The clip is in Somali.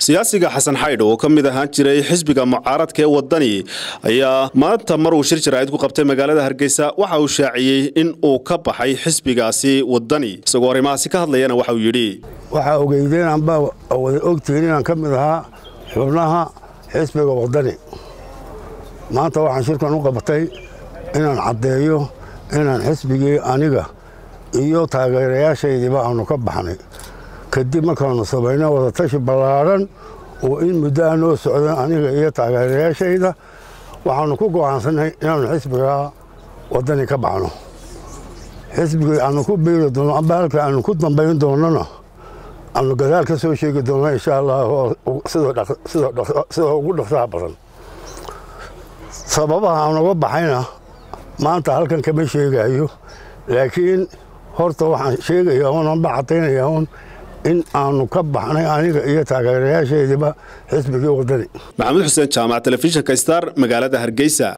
siyaasiga Xasan Xaydh oo kamid ahaan jiray xisbiga mucaaradka ee wadani ayaa maanta mar uu shir jiraayad ku qabtay magaalada Hargeysa waxa uu shaaciyay in uu ka baxay xisbigaasi wadani isagoo arimahaasi ka hadlayana waxa uu yiri waxa ogeydeen amba wada ogtiin inaan kamid ahaa xubnaha xisbiga wadani maanta waxaan shirkan u qabatay inaan cadeeyo inaan xisbigii aniga iyo taageerayaashaydiiba aanu ka baxnay kadib markaanu sameynay wada tashi ballaaran oo in muddo aan oo socdo aniga iyo taageerayaashayda waxaanu ku go'aansanay inaanu xisbiga wadani ka baxno xisbiga aanu ku biiro doono amba halka aanu ku dambeyn doonana aanu gadaal ka soo sheegi doono insha Allah sidoo ugu dhaqsaha badan sababaha aan uga baxayna maanta halkan kama sheegayo laakiin horta waxaan sheegayaa oo aan bacataynayaa in aanu ka baxnay aniga iyo taageerayaashaydiba xisbiga wadani Maxamed Xuseen Jaamac telefishinka Star magaalada Hargeysa.